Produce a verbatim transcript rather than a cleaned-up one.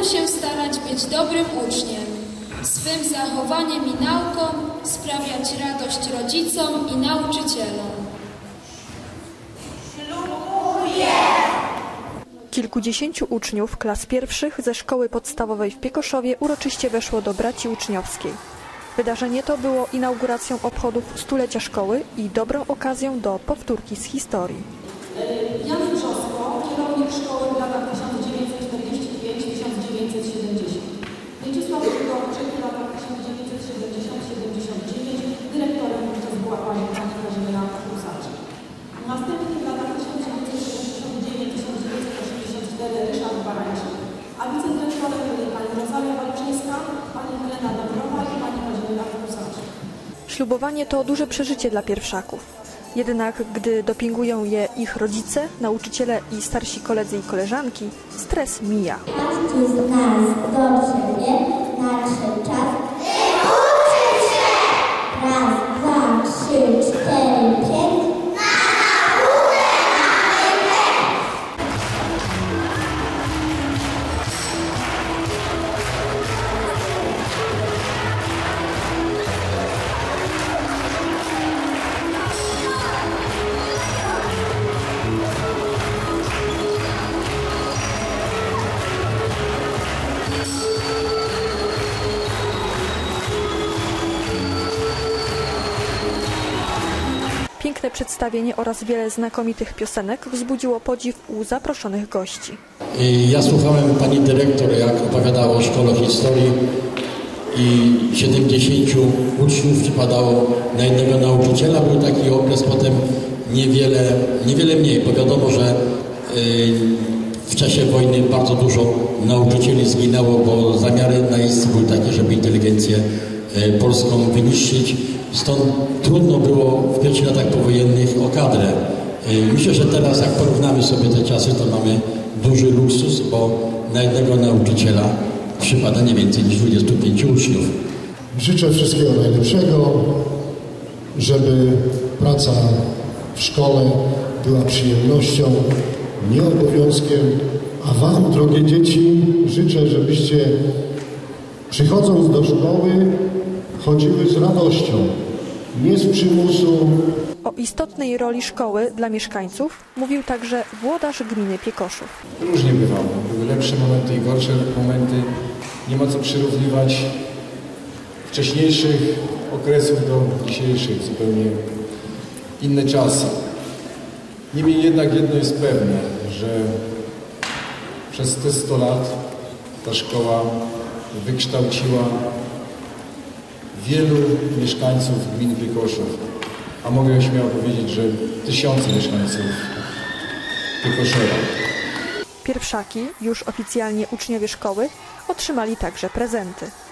Będę się starać być dobrym uczniem, swym zachowaniem i nauką sprawiać radość rodzicom i nauczycielom. Ślubuję! Kilkudziesięciu uczniów klas pierwszych ze szkoły podstawowej w Piekoszowie uroczyście weszło do braci uczniowskiej. Wydarzenie to było inauguracją obchodów stulecia szkoły i dobrą okazją do powtórki z historii. Jan Brzosko, kierownik szkoły w latach tysiąc dziewięćset czterdziesty piąty do tysiąc dziewięćset siedemdziesiątego. Mieczysław Grzegorczyk w latach tysiąc dziewięćset siedemdziesiąty do siedemdziesiątego dziewiątego. Dyrektorem wówczas była pani pani Kazimiera Prusaczek. Następnie w latach tysiąc dziewięćset siedemdziesiąty dziewiąty do tysiąc dziewięćset osiemdziesiątego czwartego Ryszard Barańczyk. A wicedyrektorem byli pani Rosalia Walczyńska, pani Helena Dąbrowa i pani Kazimiera Prusaczek. Ślubowanie to duże przeżycie dla pierwszaków. Jednak gdy dopingują je ich rodzice, nauczyciele i starsi koledzy i koleżanki, stres mija. Każdy z nas dobrze wie, nadszedł czas wyuczyć się! Raz, dwa, trzy, cztery, pięć. Piękne przedstawienie oraz wiele znakomitych piosenek wzbudziło podziw u zaproszonych gości. Ja słuchałem pani dyrektor, jak opowiadała o szkole historii i siedemdziesięciu uczniów przypadało na jednego nauczyciela. Był taki okres, potem niewiele, niewiele mniej, bo wiadomo, że w czasie wojny bardzo dużo nauczycieli zginęło, bo zamiary najeźdźcy były takie, żeby inteligencję polską wyniszczyć. Stąd trudno było w pierwszych latach powojennych o kadrę. Myślę, że teraz jak porównamy sobie te czasy, to mamy duży luksus, bo na jednego nauczyciela przypada nie więcej niż dwudziestu pięciu uczniów. Życzę wszystkiego najlepszego, żeby praca w szkole była przyjemnością, nie obowiązkiem, a wam, drogie dzieci, życzę, żebyście przychodząc do szkoły chodziły z radością, nie z przymusu. O istotnej roli szkoły dla mieszkańców mówił także włodarz gminy Piekoszów. Różnie bywało. Były lepsze momenty i gorsze momenty. Nie ma co przyrównywać wcześniejszych okresów do dzisiejszych. Zupełnie inne czasy. Niemniej jednak jedno jest pewne, że przez te sto lat ta szkoła wykształciła wielu mieszkańców gminy Piekoszów, a mogę śmiało powiedzieć, że tysiące mieszkańców Piekoszowa. Pierwszaki, już oficjalnie uczniowie szkoły, otrzymali także prezenty.